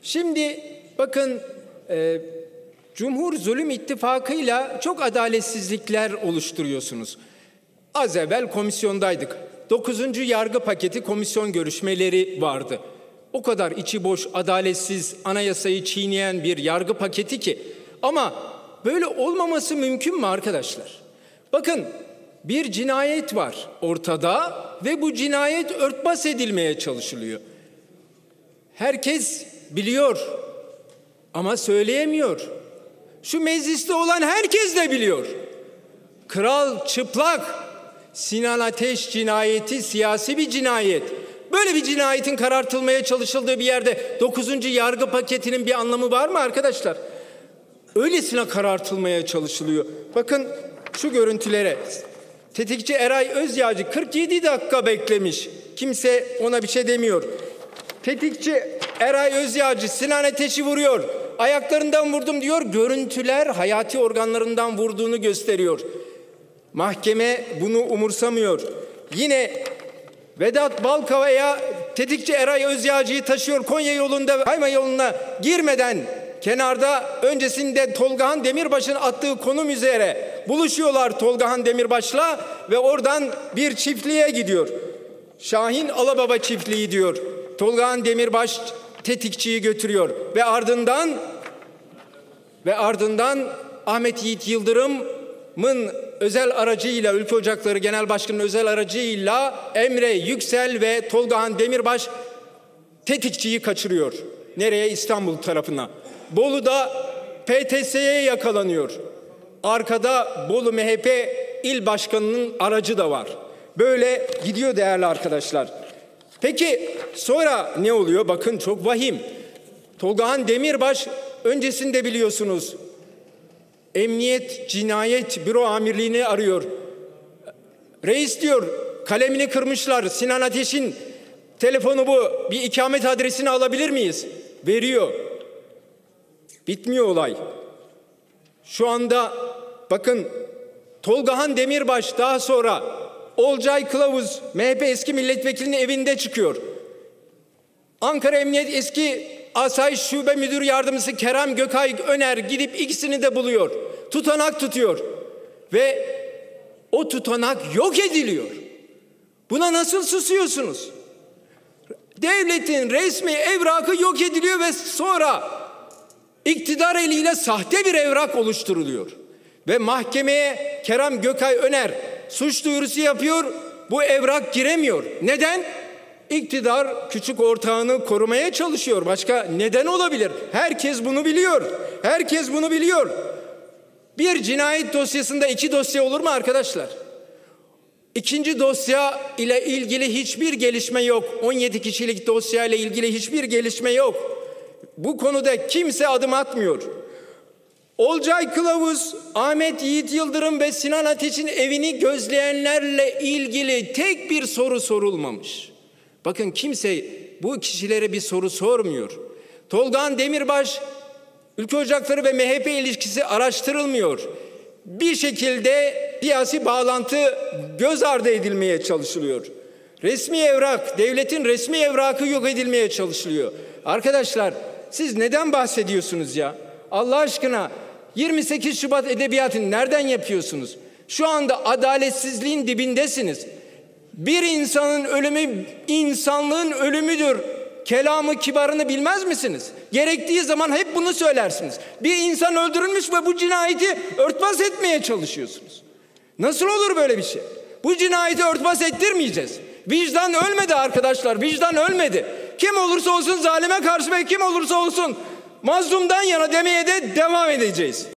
Şimdi bakın, Cumhur Zulüm İttifakı'yla çok adaletsizlikler oluşturuyorsunuz. Az evvel komisyondaydık. 9. yargı paketi komisyon görüşmeleri vardı. O kadar içi boş, adaletsiz, anayasayı çiğneyen bir yargı paketi ki. Ama böyle olmaması mümkün mü arkadaşlar? Bakın, bir cinayet var ortada ve bu cinayet örtbas edilmeye çalışılıyor. Herkes biliyor ama söyleyemiyor. Şu mecliste olan herkes de biliyor. Kral çıplak. Sinan Ateş cinayeti siyasi bir cinayet. Böyle bir cinayetin karartılmaya çalışıldığı bir yerde 9. yargı paketinin bir anlamı var mı arkadaşlar? Öylesine karartılmaya çalışılıyor. Bakın şu görüntülere. Tetikçi Eray Özyağcı 47 dakika beklemiş. Kimse ona bir şey demiyor. Tetikçi Eray Özyağcı Sinan Ateş'i vuruyor. Ayaklarından vurdum diyor. Görüntüler hayati organlarından vurduğunu gösteriyor. Mahkeme bunu umursamıyor. Yine Vedat Balkava'ya tetikçi Eray Özyağcı'yı taşıyor. Konya yolunda, Kayma yoluna girmeden kenarda öncesinde Tolgahan Demirbaş'ın attığı konum üzere buluşuyorlar Tolgahan Demirbaş'la ve oradan bir çiftliğe gidiyor. Şahin Alababa çiftliği diyor. Tolgahan Demirbaş tetikçiyi götürüyor ve ardından Ahmet Yiğit Yıldırım'ın özel aracıyla, Ülke Ocakları Genel Başkanı'nın özel aracıyla Emre Yüksel ve Tolgahan Demirbaş tetikçiyi kaçırıyor. Nereye? İstanbul tarafına. Bolu'da PTS'ye yakalanıyor. Arkada Bolu MHP İl Başkanı'nın aracı da var. Böyle gidiyor değerli arkadaşlar. Peki sonra ne oluyor? Bakın çok vahim. Tolgahan Demirbaş öncesinde biliyorsunuz Emniyet Cinayet Büro Amirliği'ni arıyor. Reis diyor, kalemini kırmışlar. Sinan Ateş'in telefonu bu. Bir ikamet adresini alabilir miyiz? Veriyor. Bitmiyor olay. Şu anda bakın Tolgahan Demirbaş daha sonra Olcay Kılavuz MHP eski milletvekilinin evinde çıkıyor. Ankara Emniyet eski Asayiş Şube Müdür Yardımcısı Kerem Gökay Öner gidip ikisini de buluyor. Tutanak tutuyor. Ve o tutanak yok ediliyor. Buna nasıl susuyorsunuz? Devletin resmi evrakı yok ediliyor ve sonra iktidar eliyle sahte bir evrak oluşturuluyor. Ve mahkemeye Kerem Gökay Öner suç duyurusu yapıyor. Bu evrak giremiyor. Neden? İktidar küçük ortağını korumaya çalışıyor. Başka neden olabilir? Herkes bunu biliyor. Herkes bunu biliyor. Bir cinayet dosyasında 2 dosya olur mu arkadaşlar? 2. dosya ile ilgili hiçbir gelişme yok. 17 kişilik dosya ile ilgili hiçbir gelişme yok. Bu konuda kimse adım atmıyor. Olcay Kılavuz, Ahmet Yiğit Yıldırım ve Sinan Ateş'in evini gözleyenlerle ilgili tek bir soru sorulmamış. Bakın kimse bu kişilere bir soru sormuyor. Tolgahan Demirbaş, Ülke Ocakları ve MHP ilişkisi araştırılmıyor. Bir şekilde siyasi bağlantı göz ardı edilmeye çalışılıyor. Resmi evrak, devletin resmi evrakı yok edilmeye çalışılıyor. Arkadaşlar siz neden bahsediyorsunuz ya? Allah aşkına 28 Şubat edebiyatını nereden yapıyorsunuz? Şu anda adaletsizliğin dibindesiniz. Bir insanın ölümü insanlığın ölümüdür. Kelamı kibarını bilmez misiniz? Gerektiği zaman hep bunu söylersiniz. Bir insan öldürülmüş ve bu cinayeti örtbas etmeye çalışıyorsunuz. Nasıl olur böyle bir şey? Bu cinayeti örtbas ettirmeyeceğiz. Vicdan ölmedi arkadaşlar. Vicdan ölmedi. Kim olursa olsun zalime karşı ve kim olursa olsun mazlumdan yana demeye de devam edeceğiz.